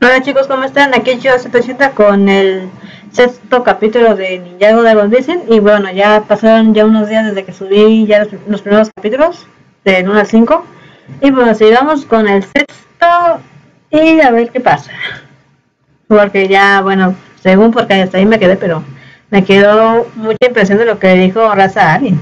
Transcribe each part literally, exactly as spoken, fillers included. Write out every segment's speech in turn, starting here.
Hola chicos, ¿cómo están? Aquí yo se presenta con el sexto capítulo de Ninjago Dragon Racing. Y bueno, ya pasaron ya unos días desde que subí ya los, los primeros capítulos, del uno al cinco. Y bueno, sigamos con el sexto y a ver qué pasa. Porque ya, bueno, según porque hasta ahí me quedé, pero me quedó mucha impresión de lo que dijo Raza Ari.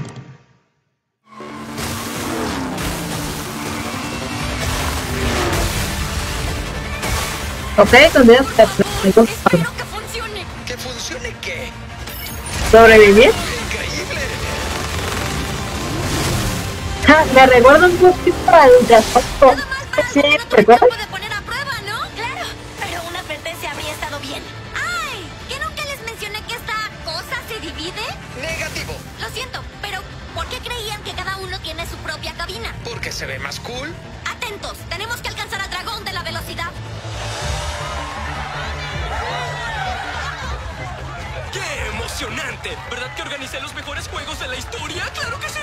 Ok, tendrías que Espero que funcione. ¿Que funcione qué? sobrevivir. ¡Increíble! Ja, me recuerda un poquito al Gaspacho. Sí, ¿recuerdas? Puede poner a prueba, ¿no? Claro, pero una advertencia habría estado bien. ¡Ay! ¿Que nunca les mencioné que esta cosa se divide? Negativo. Lo siento, pero ¿por qué creían que cada uno tiene su propia cabina? ¿Porque se ve más cool? Atentos, tenemos que alcanzar al dragón de la velocidad. ¡Qué emocionante! ¿Verdad que organicé los mejores juegos de la historia? ¡Claro que sí!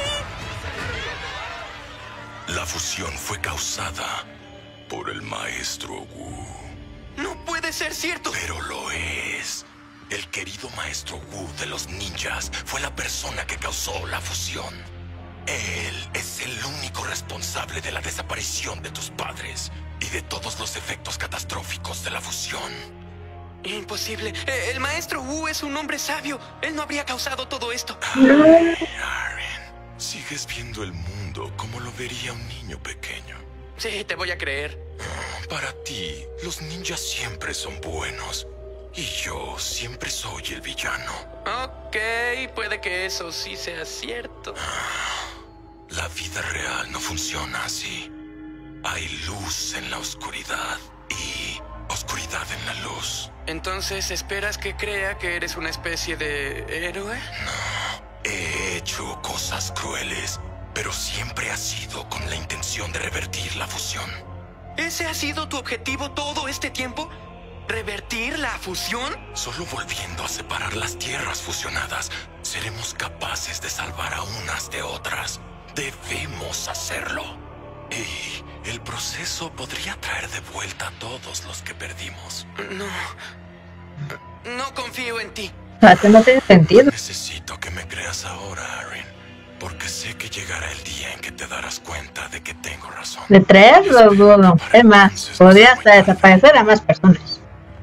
La fusión fue causada por el maestro Wu. ¡No puede ser cierto! Pero lo es. El querido maestro Wu de los ninjas fue la persona que causó la fusión. Él es el único responsable de la desaparición de tus padres y de todos los efectos catastróficos de la fusión. Imposible. Eh, El maestro Wu es un hombre sabio. Él no habría causado todo esto. Ay, Aren, sigues viendo el mundo como lo vería un niño pequeño. Sí, te voy a creer. Para ti, los ninjas siempre son buenos. Y yo siempre soy el villano. Ok, puede que eso sí sea cierto. La vida real no funciona así. Hay luz en la oscuridad y oscuridad en la luz. Entonces, ¿esperas que crea que eres una especie de héroe? He hecho cosas crueles, pero siempre ha sido con la intención de revertir la fusión. ¿Ese ha sido tu objetivo todo este tiempo? ¿Revertir la fusión? Solo volviendo a separar las tierras fusionadas, seremos capaces de salvar a unas de otras. Debemos hacerlo. Y el proceso podría traer de vuelta a todos los que perdimos. No. No confío en ti. O sea, no tiene sentido. Necesito que me creas ahora, Aren, porque sé que llegará el día en que te darás cuenta de que tengo razón. De tres, lo dudo. Es más, podría hasta desaparecer a más personas.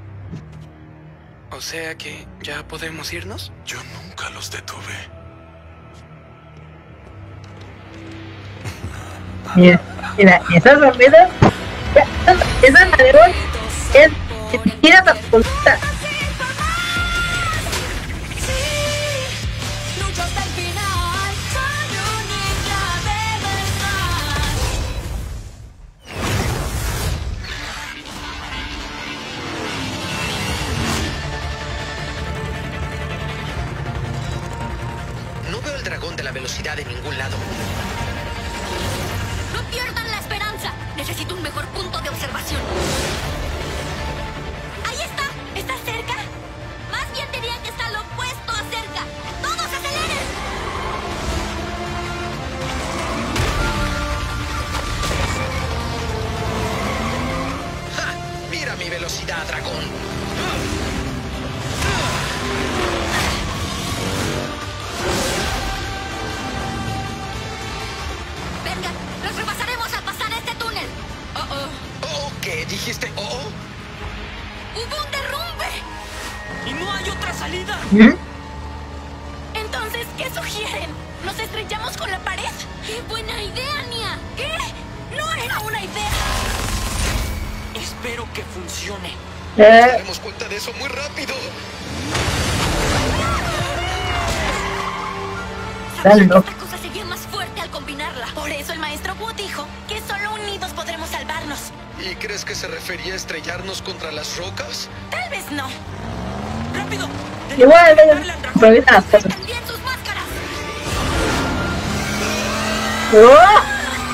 O sea que ya podemos irnos. Yo nunca los detuve. Mira, mira, esas dormidas, esa manera es que te tiras a tu colita. Lucho hasta el final. Soy un ninja de verdad. No veo el dragón de la velocidad en ningún lado. No pierdan la esperanza. Necesito un mejor punto de observación. Ahí está. ¿Está cerca? Más bien diría que está lo opuesto a cerca. ¡Todos aceleren! ¡Ja! ¡Mira mi velocidad, dragón! Venga, los rebasaremos al pasar este túnel. Oh, oh. ¿Oh, qué? ¿Dijiste oh? ¡Hubo un derrumbe! ¡Y no hay otra salida! Entonces, ¿qué sugieren? ¿Nos estrellamos con la pared? ¡Qué buena idea, Nia! ¿Qué? ¡No era una idea! Espero que funcione. Eh, Nos daremos cuenta de eso muy rápido. Sabía que Claro. esta cosa sería más fuerte al combinarla. Por eso el maestro Wu dijo que solo unidos podremos salvarnos. ¿Y crees que se refería a estrellarnos contra las rocas? Tal vez no. ¡Rápido! igual, Tenemos que ellos darle al dragón. improvisan las cosas. También sus máscaras. ¡Oh!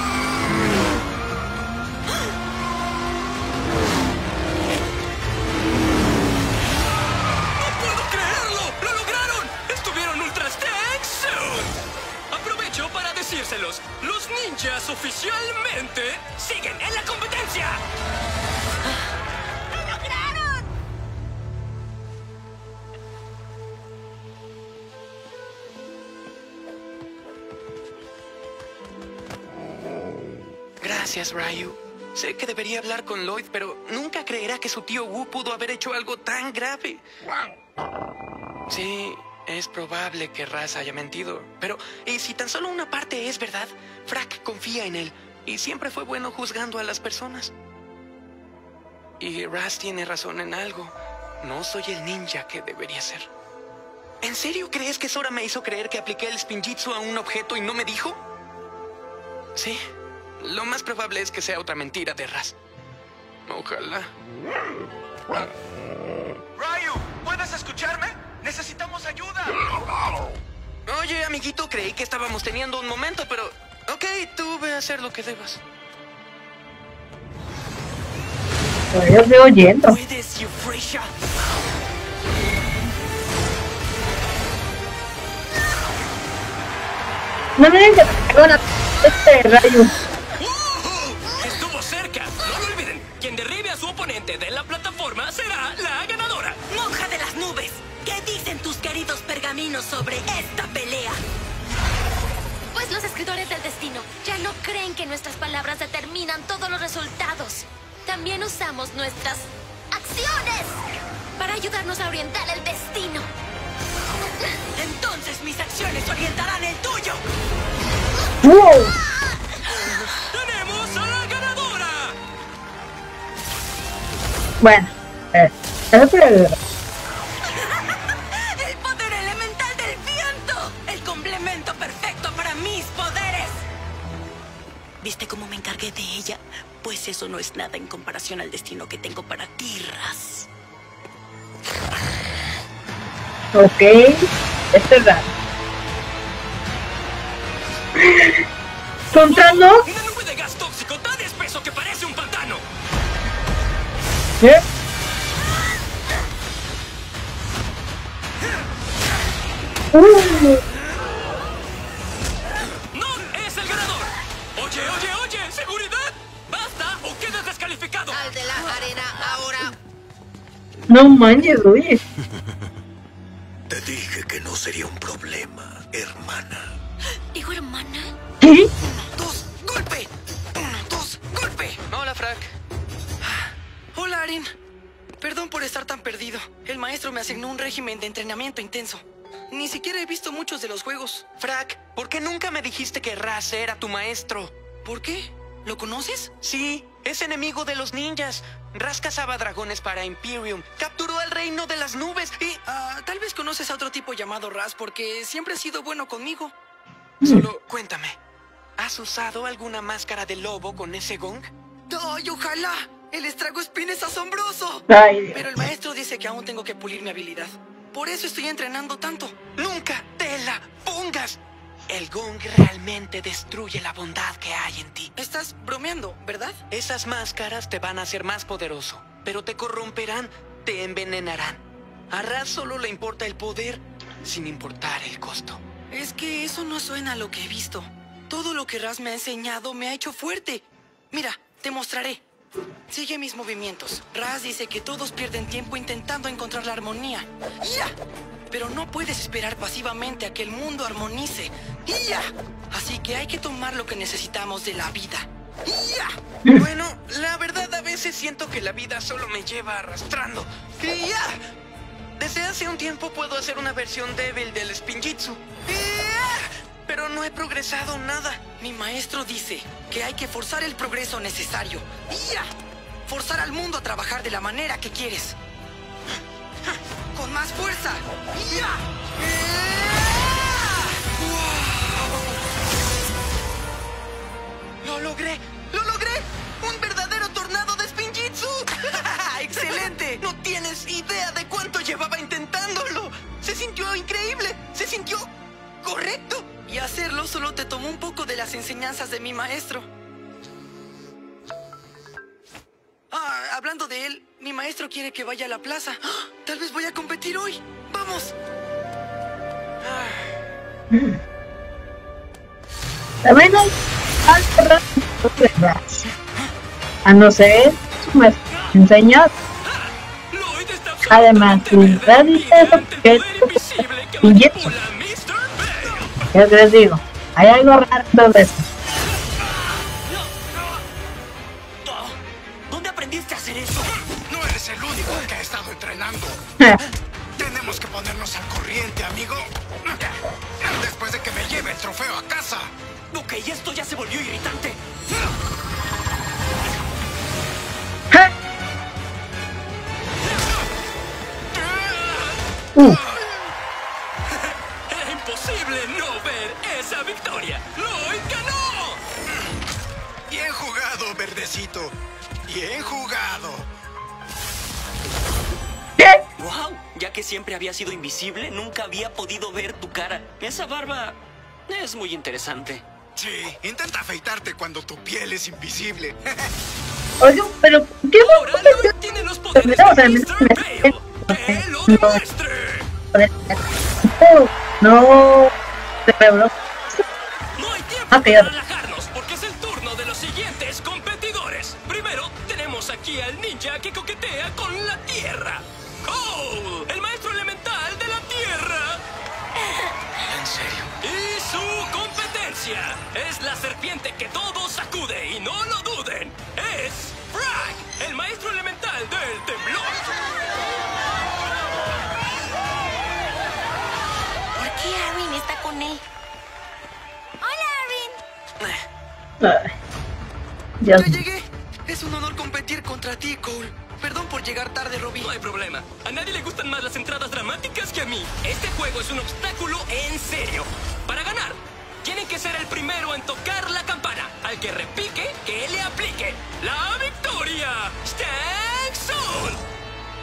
¡No puedo creerlo! ¡Lo lograron! ¡Estuvieron ultra stacks! Aprovecho para decírselos. Los ninjas oficialmente siguen en la competencia. ¡Lo lograron! Gracias, Ryu. Sé que debería hablar con Lloyd, pero nunca creerá que su tío Wu pudo haber hecho algo tan grave. Sí, es probable que Raz haya mentido, pero ¿y si tan solo una parte es verdad? Frack confía en él y siempre fue bueno juzgando a las personas. Y Raz tiene razón en algo. No soy el ninja que debería ser. ¿En serio crees que Sora me hizo creer que apliqué el Spinjitzu a un objeto y no me dijo? Sí, lo más probable es que sea otra mentira de Raz. Ojalá. Ryu, ¿puedes escucharme? ¡Necesitamos ayuda! Oye, amiguito, creí que estábamos teniendo un momento, pero... Ok, tú ve a hacer lo que debas. Todavía estoy oyendo. ¿Puedes, Euphrasia? No me digan que bueno, este rayo. ¡Uh! ¡Estuvo cerca! No lo olviden. Quien derribe a su oponente de la plataforma será la ganadora. Monja de las nubes, ¿qué dicen tus queridos pergaminos sobre esta pelea? Pues los escritores del destino ya no creen que nuestras palabras determinan todos los resultados. También usamos nuestras acciones para ayudarnos a orientar el destino. Entonces mis acciones orientarán el tuyo. ¡Wow! ¡Tenemos a la ganadora! Bueno, eh, eso fue el... El poder elemental del viento. El complemento perfecto para mis poderes. ¿Viste cómo me encargué de ella? Pues eso no es nada en comparación al destino que tengo para ti, Raz. Ok, es verdad. Contando. Una nube de gas tóxico tan espeso que parece un pantano. ¿Eh? Uh. ¡No es el ganador! Oye, oye, oye, seguridad. ¡Basta o quedas descalificado! Al de la arena ahora. No manches, oye. Te dije que no sería un problema, hermana. ¿Digo hermana? ¿Qué? ¡Dos, golpe! Uno, dos, golpe. Hola, Frack. Hola, Arin. Perdón por estar tan perdido. El maestro me asignó un régimen de entrenamiento intenso. Ni siquiera he visto muchos de los juegos. Frack, ¿por qué nunca me dijiste que Raz era tu maestro? ¿Por qué? ¿Lo conoces? Sí, es enemigo de los ninjas. Raz cazaba dragones para Imperium, capturó el reino de las nubes y... Ah, tal vez conoces a otro tipo llamado Raz porque siempre ha sido bueno conmigo. Solo cuéntame, ¿has usado alguna máscara de lobo con ese gong? ¡Ay, ojalá! El estrago spin es asombroso. Ay, Pero el maestro dice que aún tengo que pulir mi habilidad. Por eso estoy entrenando tanto. ¡Nunca te la pongas! El gong realmente destruye la bondad que hay en ti. Estás bromeando, ¿verdad? Esas máscaras te van a hacer más poderoso, pero te corromperán, te envenenarán. A Raz solo le importa el poder, sin importar el costo. Es que eso no suena a lo que he visto. Todo lo que Raz me ha enseñado me ha hecho fuerte. Mira, te mostraré. Sigue mis movimientos. Raz dice que todos pierden tiempo intentando encontrar la armonía. ¡Ya! Pero no puedes esperar pasivamente a que el mundo armonice. ¡Ya! Así que hay que tomar lo que necesitamos de la vida. ¡Ya! Bueno, la verdad a veces siento que la vida solo me lleva arrastrando. ¡Y ya! Desde hace un tiempo puedo hacer una versión débil del Spinjitzu. ¡Ya! Pero no he progresado nada. Mi maestro dice que hay que forzar el progreso necesario. ¡Ya! Forzar al mundo a trabajar de la manera que quieres. ¡Con más fuerza! ¡Ya! ¡Lo logré! ¡Lo logré! ¡Un verdadero tornado de Spinjitzu! ¡Excelente! No tienes idea de cuánto llevaba intentándolo. Se sintió increíble. Se sintió correcto. Y hacerlo solo te tomó un poco de las enseñanzas de mi maestro. Ah, hablando de él, mi maestro quiere que vaya a la plaza. ¡Ah! Tal vez voy a competir hoy. ¡Vamos! también hay algo raro de Raz. A no ser su maestro enseña. Lloyd está Además, absolutamente si Raz dice eso, verde que ante el es poder invisible que Spinjitzu. manipula mister Bale. Ya les digo, hay algo raro de eso. Tenemos que ponernos al corriente, amigo. Después de que me lleve el trofeo a casa. Ok, esto ya se volvió irritante. Uh. Era imposible no ver esa victoria. ¡Lloyd ganó! Bien jugado, verdecito. Bien jugado. ¿Qué? Wow, ya que siempre había sido invisible, nunca había podido ver tu cara. Esa barba es muy interesante. Sí, intenta afeitarte cuando tu piel es invisible. Oye, pero ¿qué Ahora Lloyd tiene los poderes de mister Bale. ¡Que lo demuestre! No, se reveló. No hay tiempo Ah, para peor. relajarnos, porque es el turno de los siguientes competidores. Primero, tenemos aquí al ninja que coquetea con la tierra. ¡Cole! El maestro elemental de la tierra. ¿En serio? Y su competencia es la serpiente que todo sacude, y no lo duden. Es Frag, el maestro elemental del temblor. ¿Por qué Arryn está con él? Hola, Arryn. Ay, Dios. ¡Ya llegué! Es un honor competir contra ti, Cole. Perdón por llegar tarde, Robbie. No hay problema. A nadie le gustan más las entradas dramáticas que a mí. Este juego es un obstáculo en serio. Para ganar, tienen que ser el primero en tocar la campana. Al que repique, que le aplique la victoria. ¡Stang Soon!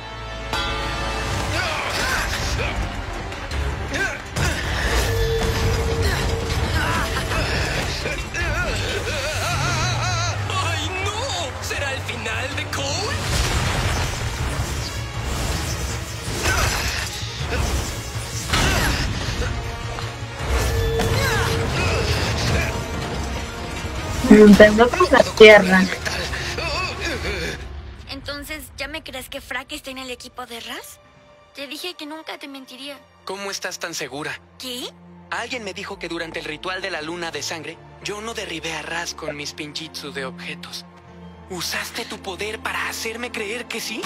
¡Ay, no! ¿Será el final de Cole? Tembló con la tierra. Entonces, ¿ya me crees que Frack está en el equipo de Raz? Te dije que nunca te mentiría. ¿Cómo estás tan segura? ¿Qué? Alguien me dijo que durante el ritual de la luna de sangre, yo no derribé a Raz con mis pinjitsu de objetos. ¿Usaste tu poder para hacerme creer que sí?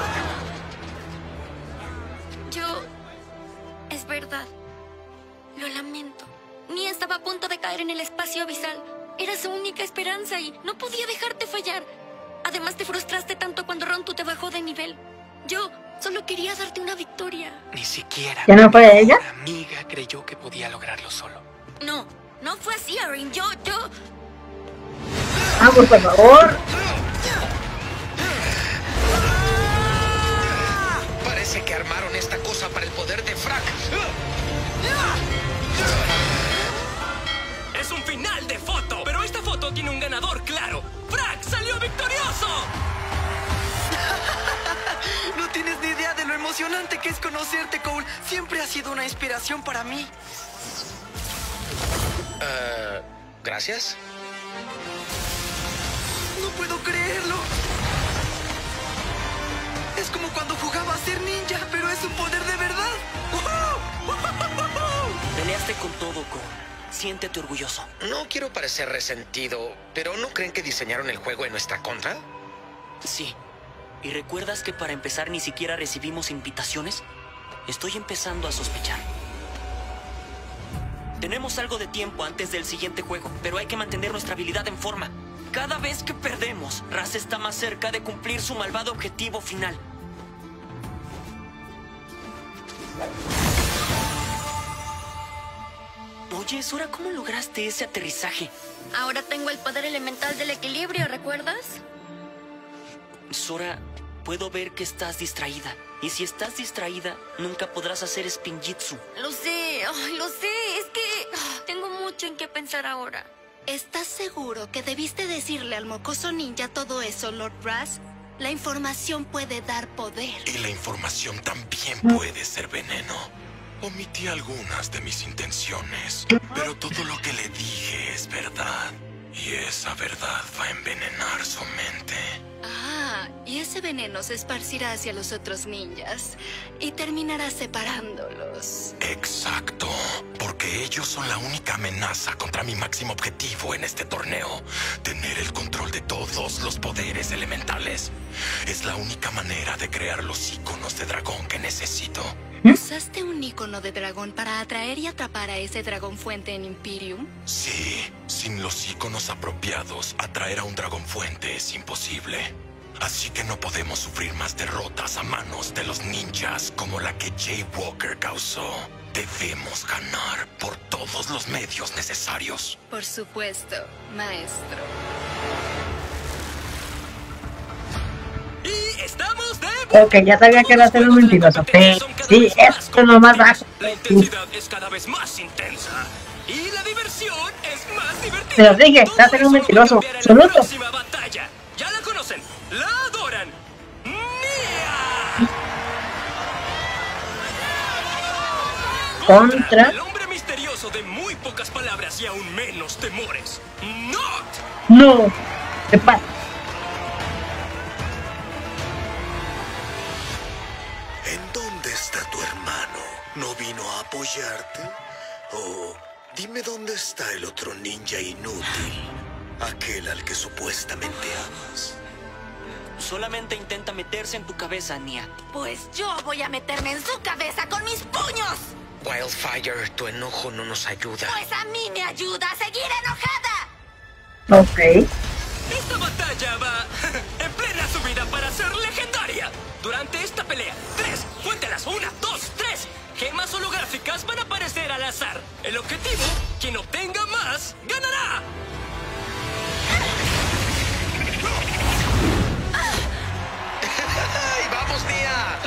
Yo... Es verdad. Lo lamento. Nia estaba a punto de caer en el espacio abisal. Era su única esperanza y no podía dejarte fallar. Además, te frustraste tanto cuando Rontu te bajó de nivel. Yo solo quería darte una victoria. Ni siquiera ¿Ya no fue ella? mi amiga creyó que podía lograrlo solo. No, no fue así, Arryn. Yo, yo... Vamos, por favor. Parece que armaron esta cosa para el poder de Frag. Es un final de foto, pero esta foto tiene un ganador claro. ¡Frag salió victorioso! No tienes ni idea de lo emocionante que es conocerte, Cole. Siempre has sido una inspiración para mí. Uh, Gracias. No puedo creerlo. Es como cuando jugaba a ser ninja, pero es un poder de verdad. Peleaste con todo, Cole. Siéntete orgulloso. No quiero parecer resentido, pero ¿no creen que diseñaron el juego en nuestra contra? Sí. ¿Y recuerdas que para empezar ni siquiera recibimos invitaciones? Estoy empezando a sospechar. Tenemos algo de tiempo antes del siguiente juego, pero hay que mantener nuestra habilidad en forma. Cada vez que perdemos, Raz está más cerca de cumplir su malvado objetivo final. Oye, Sora, ¿cómo lograste ese aterrizaje? Ahora tengo el poder elemental del equilibrio, ¿recuerdas? Sora, puedo ver que estás distraída. Y si estás distraída, nunca podrás hacer Spinjitzu. Lo sé, ay, lo sé. Es que ah, tengo mucho en qué pensar ahora. ¿Estás seguro que debiste decirle al mocoso ninja todo eso, Lord Raz? La información puede dar poder. Y la información también puede ser veneno. Omití algunas de mis intenciones, pero todo lo que le dije es verdad. Y esa verdad va a envenenar su mente. Ah, y ese veneno se esparcirá hacia los otros ninjas y terminará separándolos. Exacto, porque ellos son la única amenaza contra mi máximo objetivo en este torneo. Tener el control de todos los poderes elementales. Es la única manera de crear los iconos de dragón que necesito. ¿Usaste un icono de dragón para atraer y atrapar a ese dragón fuente en Imperium? Sí, sin los iconos apropiados, atraer a un dragón fuente es imposible. Así que no podemos sufrir más derrotas a manos de los ninjas como la que Jay Walker causó. Debemos ganar por todos los medios necesarios. Por supuesto, maestro. Y estamos de... Ok, ya sabía que era ser un mentiroso. Pero sí, esto es lo más bajo. La intensidad es cada vez más intensa. Y la diversión es más divertida. Te lo dije, va a ser un mentiroso. Todos cambiarán en la Absoluto. próxima batalla. Ya la conocen, la adoran. Nia. Contra. El hombre misterioso de muy pocas palabras y aún menos temores. Not. No. ¿Qué pasa? ¿En dónde está tu hermano? ¿No vino a apoyarte? Oh, dime dónde está el otro ninja inútil. Aquel al que supuestamente amas. Solamente intenta meterse en tu cabeza, Nia. Pues yo voy a meterme en su cabeza con mis puños. Wildfire, tu enojo no nos ayuda. Pues a mí me ayuda a seguir enojada. Ok. Esta batalla va en plena subida para ser legendaria. Durante esta pelea, tres, cuéntalas, una, dos, tres. Gemas holográficas van a aparecer al azar. El objetivo, quien obtenga más, ganará. ¡Ay, vamos, Nia!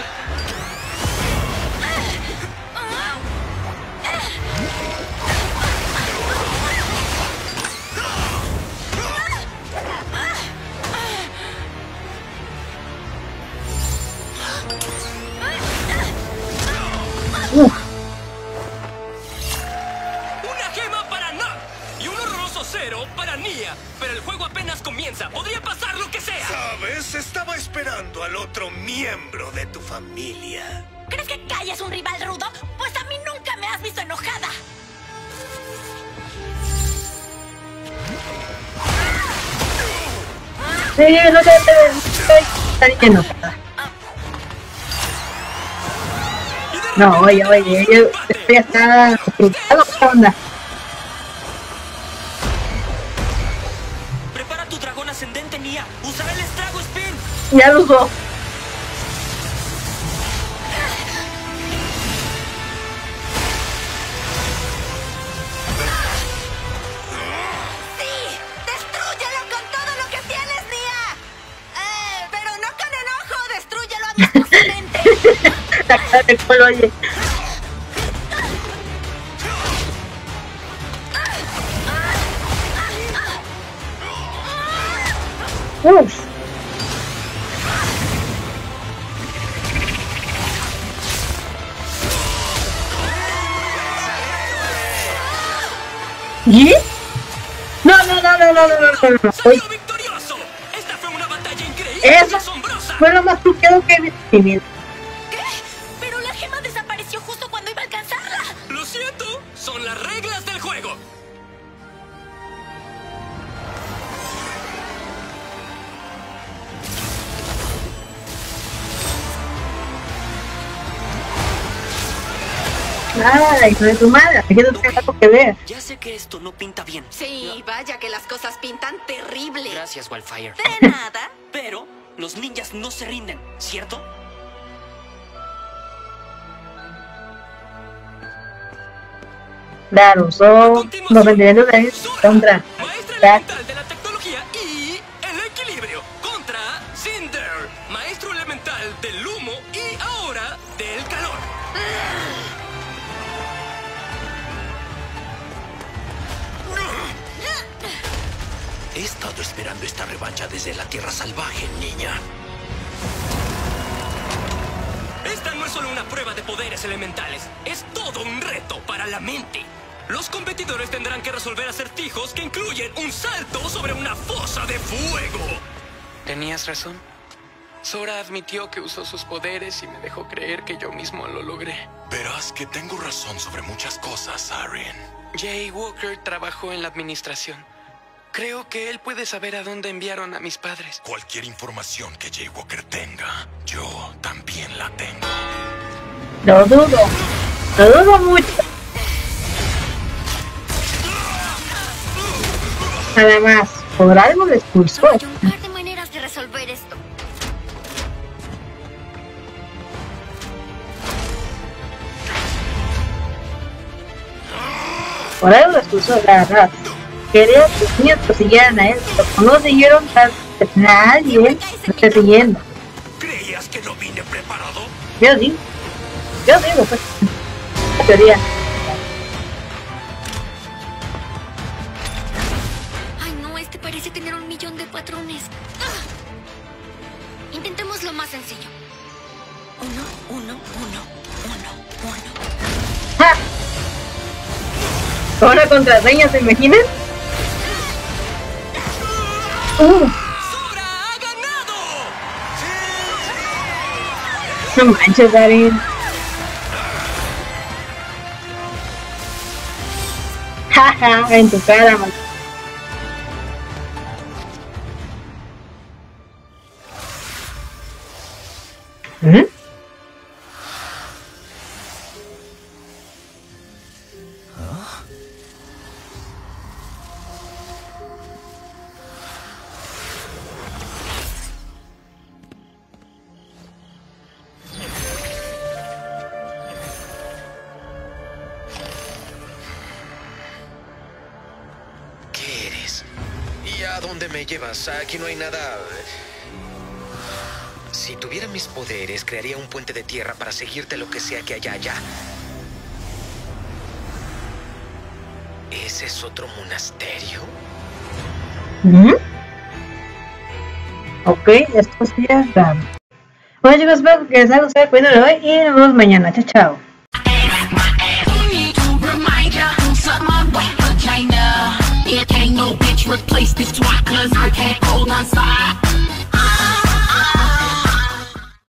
Uf. Una gema para Nock y un horroroso cero para Nia. Pero el juego apenas comienza. Podría pasar lo que sea. ¿Sabes? Estaba esperando al otro miembro de tu familia. ¿Crees que Kai es un rival rudo? Pues a mí nunca me has visto enojada. Sí, no te estoy tan enojada. No, oye, oye, yo estoy hasta frustrado. ¿Qué onda? Prepara tu dragón ascendente, Nia. Usará el estrago spin. Ya lo usó. ¡Sí! ¡Destrúyelo con todo lo que tienes, Nia! Eh, pero no con enojo. ¡Destrúyelo amistosamente! La cara del culo, oye. Uf. ¿Y? No, no, no, no, no, no, no, no, no. ¡Salió victorioso! Esta fue una batalla increíble y Eso asombrosa. fue lo más truqueado que he visto en mi vida. ¿Qué? Pero la gema desapareció justo cuando iba a alcanzarla. Lo siento, son las reglas del juego. Ay, hijo de tu madre, aquí no tengo algo que ver. Ya sé que esto no pinta bien. Sí, vaya que las cosas pintan terrible. Gracias, Wildfire. De nada. Pero los ninjas no se rinden, ¿cierto? Claro, son los rendimientos de contra. Maestra Tac. elemental de la tecnología y el equilibrio. Contra Cinder, maestro elemental del humo y ahora del calor. He estado esperando esta revancha desde la Tierra Salvaje, niña. Esta no es solo una prueba de poderes elementales, es todo un reto para la mente. Los competidores tendrán que resolver acertijos que incluyen un salto sobre una fosa de fuego. Tenías razón. Sora admitió que usó sus poderes y me dejó creer que yo mismo lo logré. Verás que tengo razón sobre muchas cosas, Arryn. Jay Walker trabajó en la administración. Creo que él puede saber a dónde enviaron a mis padres. Cualquier información que Jay Walker tenga, yo también la tengo. Lo dudo. Lo dudo mucho. Nada más. Por algo lo expulsó. Hay un par de maneras de resolver esto. Por algo lo expulsó, la verdad. Quería que los niños lo siguieran a él, pero como no siguieron, nadie lo está siguiendo. ¿Creías que no vine preparado? Yo digo. Yo digo, pues. La teoría. Ay, no, este parece tener un millón de patrones. ¡Ah! Intentemos lo más sencillo. Uno, uno, uno, uno, uno. ¡Ja! ¿Ahora contraseña, se imaginan? ¡Uh! ¡Sora ha ganado! No manches, Arryn. Jaja, en tu cara, man. ¿Mm? ¿Qué eres? ¿Y a dónde me llevas? Aquí no hay nada... Si tuviera mis poderes, crearía un puente de tierra para seguirte lo que sea que haya allá. ¿Ese es otro monasterio? ¿Mm? Ok, esto sí es raro. Bueno chicos, espero que les haya gustado el video de hoy y nos vemos mañana. Chao, chao. It ain't no bitch replace this twat, cause I can't hold on side.